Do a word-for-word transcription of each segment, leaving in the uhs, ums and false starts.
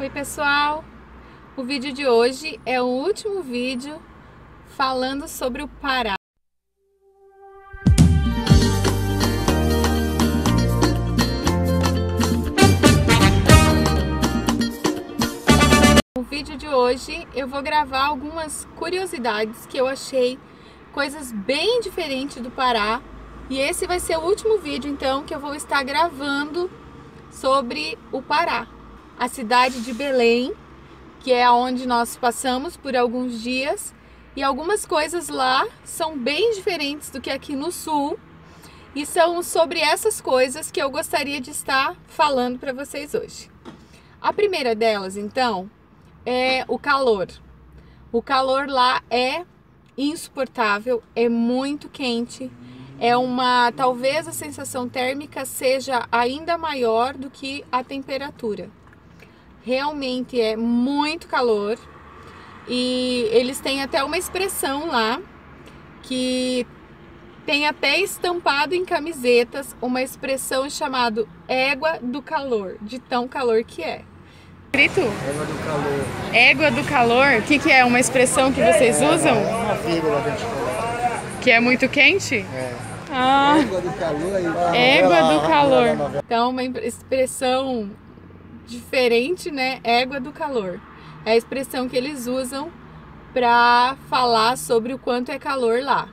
Oi pessoal, o vídeo de hoje é o último vídeo falando sobre o Pará. No vídeo de hoje eu vou gravar algumas curiosidades que eu achei, coisas bem diferentes do Pará, e esse vai ser o último vídeo então que eu vou estar gravando sobre o Pará, a cidade de Belém, que é onde nós passamos por alguns dias, e algumas coisas lá são bem diferentes do que aqui no sul, e são sobre essas coisas que eu gostaria de estar falando para vocês hoje. A primeira delas, então, é o calor. O calor lá é insuportável, é muito quente, é uma, talvez a sensação térmica seja ainda maior do que a temperatura. Realmente é muito calor, e eles têm até uma expressão lá que tem até estampado em camisetas uma expressão chamada égua do calor, de tão calor que é. Escrito? Égua do calor. Égua do calor? O que, que é? Uma expressão que vocês usam? É uma vírgula que a gente coloca. Que é muito quente? É. Ah, Égua do calor aí. égua Novela, do calor. novela. Então, uma expressão diferente, né? Égua do calor. É a expressão que eles usam para falar sobre o quanto é calor lá.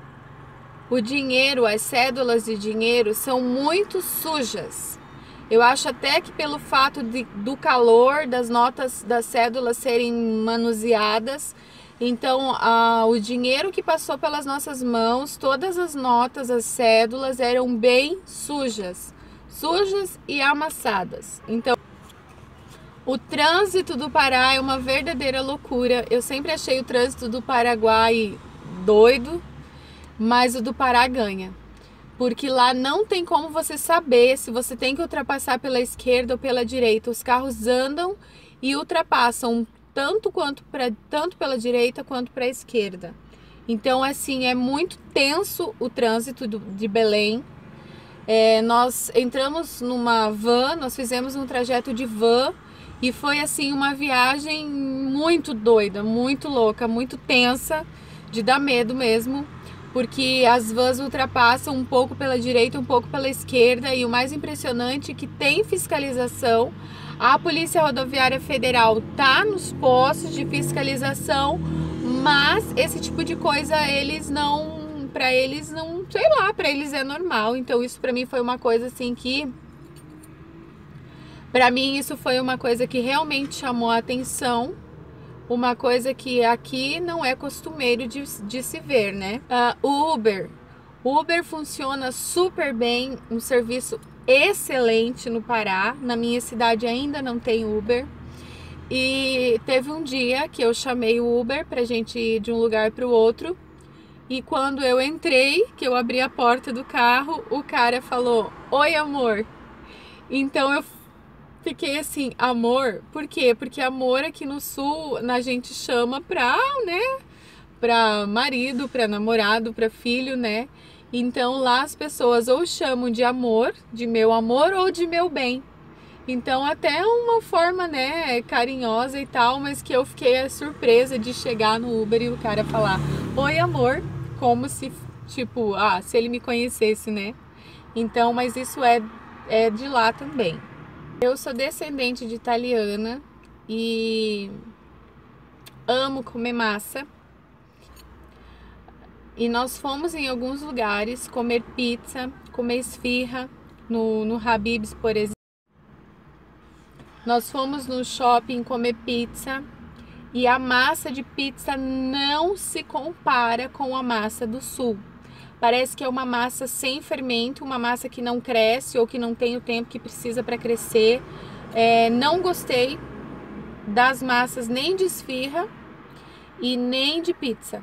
O dinheiro, as cédulas de dinheiro são muito sujas. Eu acho até que pelo fato de, do calor, das notas das cédulas serem manuseadas, então ah, o dinheiro que passou pelas nossas mãos, todas as notas, as cédulas eram bem sujas, sujas e amassadas. Então, o trânsito do Pará é uma verdadeira loucura. Eu sempre achei o trânsito do Paraguai doido, mas o do Pará ganha. Porque lá não tem como você saber se você tem que ultrapassar pela esquerda ou pela direita. Os carros andam e ultrapassam tanto, quanto pra, tanto pela direita quanto para a esquerda. Então, assim, é muito tenso o trânsito do, de Belém. É, nós entramos numa van, nós fizemos um trajeto de van e foi, assim, uma viagem muito doida, muito louca, muito tensa, de dar medo mesmo. Porque as vans ultrapassam um pouco pela direita, um pouco pela esquerda, e o mais impressionante é que tem fiscalização. A Polícia Rodoviária Federal tá nos postos de fiscalização, mas esse tipo de coisa eles não, para eles não, sei lá, para eles é normal. Então isso para mim foi uma coisa assim que, para mim isso foi uma coisa que realmente chamou a atenção. Uma coisa que aqui não é costumeiro de, de se ver, né? Uh, o Uber. O Uber funciona super bem, um serviço excelente no Pará. Na minha cidade ainda não tem Uber. E teve um dia que eu chamei o Uber pra gente ir de um lugar para o outro. E quando eu entrei, que eu abri a porta do carro, o cara falou: "Oi, amor". Então eu fiquei assim, amor, por quê? Porque amor aqui no sul a gente chama pra, né, pra marido, pra namorado, pra filho, né? Então lá as pessoas ou chamam de amor, de meu amor, ou de meu bem. Então até uma forma, né, carinhosa e tal, mas que eu fiquei surpresa de chegar no Uber e o cara falar: "Oi, amor", como se, tipo, ah, se ele me conhecesse, né? Então, mas isso é, é de lá também. Eu sou descendente de italiana e amo comer massa. E nós fomos em alguns lugares comer pizza, comer esfirra, no, no Habib's, por exemplo. Nós fomos no shopping comer pizza e a massa de pizza não se compara com a massa do sul. Parece que é uma massa sem fermento, uma massa que não cresce ou que não tem o tempo que precisa para crescer. É, não gostei das massas nem de esfirra e nem de pizza.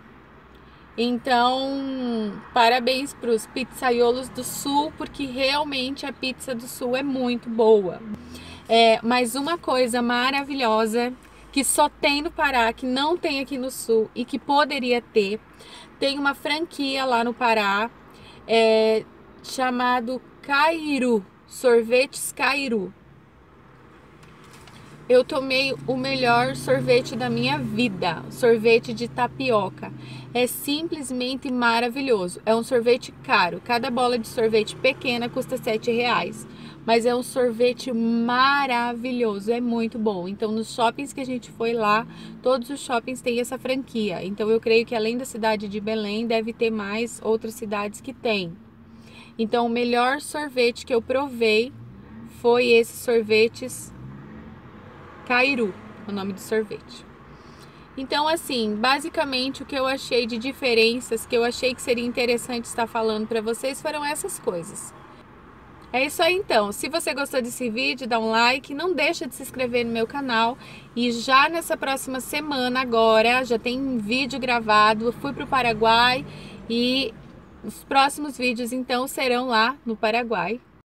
Então, parabéns para os pizzaiolos do sul, porque realmente a pizza do sul é muito boa. É, mas uma coisa maravilhosa que só tem no Pará, que não tem aqui no sul e que poderia ter, tem uma franquia lá no Pará, é, chamado Cairu, Sorvetes Cairu. eu tomei o melhor sorvete da minha vida, sorvete de tapioca. É simplesmente maravilhoso. É um sorvete caro, cada bola de sorvete pequena custa sete reais. Mas é um sorvete maravilhoso, é muito bom. Então, nos shoppings que a gente foi lá, todos os shoppings têm essa franquia. Então, eu creio que além da cidade de Belém, deve ter mais outras cidades que têm. Então, o melhor sorvete que eu provei foi esses sorvetes Cairu, o nome do sorvete. Então, assim, basicamente o que eu achei de diferenças, que eu achei que seria interessante estar falando para vocês, foram essas coisas. É isso aí então, se você gostou desse vídeo, dá um like, não deixa de se inscrever no meu canal. E já nessa próxima semana agora, já tem vídeo gravado, eu fui para o Paraguai e os próximos vídeos então serão lá no Paraguai.